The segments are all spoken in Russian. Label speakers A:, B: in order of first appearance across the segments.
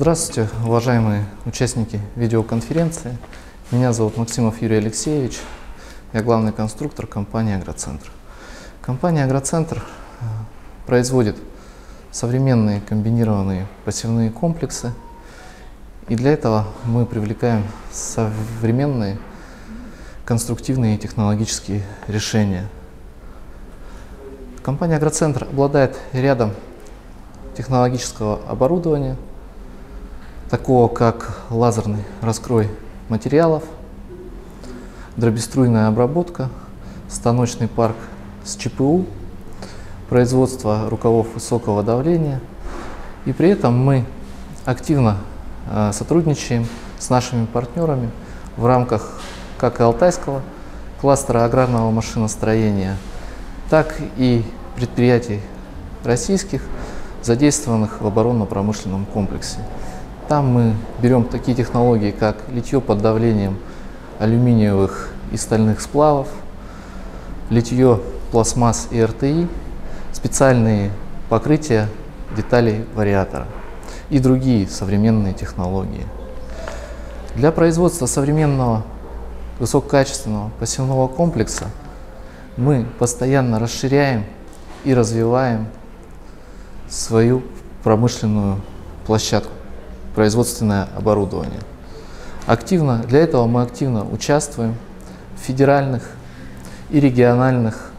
A: Здравствуйте, уважаемые участники видеоконференции. Меня зовут Максимов Юрий Алексеевич. Я главный конструктор компании «Агроцентр». Компания «Агроцентр» производит современные комбинированные посевные комплексы. И для этого мы привлекаем современные конструктивные и технологические решения. Компания «Агроцентр» обладает рядом технологического оборудования, такого как лазерный раскрой материалов, дробеструйная обработка, станочный парк с ЧПУ, производство рукавов высокого давления. И при этом мы активно сотрудничаем с нашими партнерами в рамках как и Алтайского кластера аграрного машиностроения, так и предприятий российских, задействованных в оборонно-промышленном комплексе. Там мы берем такие технологии, как литье под давлением алюминиевых и стальных сплавов, литье пластмасс и РТИ, специальные покрытия деталей вариатора и другие современные технологии. Для производства современного высококачественного посевного комплекса мы постоянно расширяем и развиваем свою промышленную площадку, производственное оборудование. Для этого мы активно участвуем в федеральных и региональных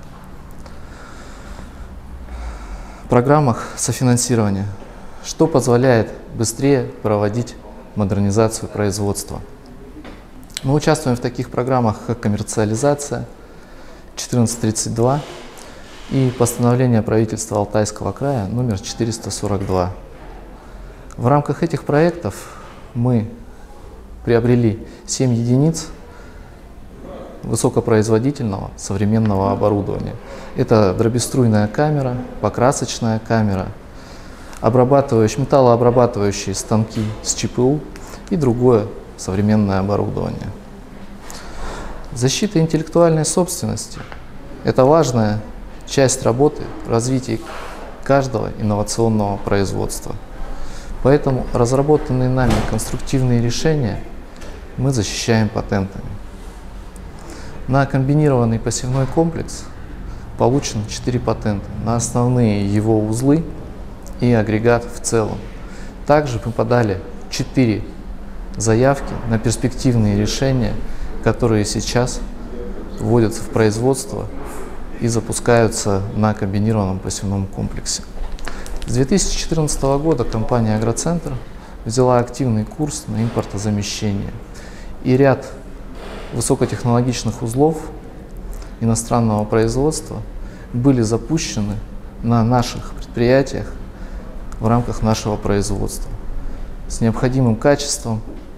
A: программах софинансирования, что позволяет быстрее проводить модернизацию производства. Мы участвуем в таких программах, как коммерциализация 1432 и постановление правительства Алтайского края номер 442. В рамках этих проектов мы приобрели 7 единиц высокопроизводительного современного оборудования. Это дробеструйная камера, покрасочная камера, металлообрабатывающие станки с ЧПУ и другое современное оборудование. Защита интеллектуальной собственности – это важная часть работы в развитии каждого инновационного производства. Поэтому разработанные нами конструктивные решения мы защищаем патентами. На комбинированный посевной комплекс получено 4 патента на основные его узлы и агрегат в целом. Также мы подали 4 заявки на перспективные решения, которые сейчас вводятся в производство и запускаются на комбинированном посевном комплексе. С 2014 года компания «Агроцентр» взяла активный курс на импортозамещение, и ряд высокотехнологичных узлов иностранного производства были запущены на наших предприятиях в рамках нашего производства с необходимым качеством.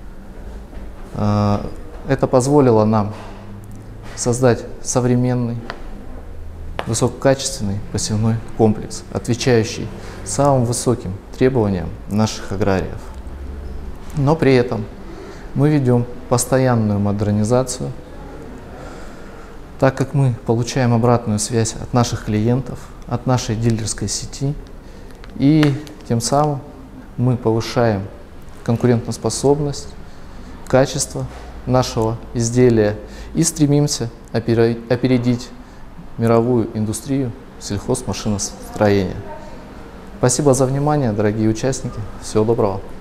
A: Это позволило нам создать современный, высококачественный посевной комплекс, отвечающий самым высоким требованиям наших аграриев. Но при этом мы ведем постоянную модернизацию, так как мы получаем обратную связь от наших клиентов, от нашей дилерской сети, и тем самым мы повышаем конкурентоспособность, качество нашего изделия и стремимся опередить мировую индустрию сельхозмашиностроения. Спасибо за внимание, дорогие участники. Всего доброго.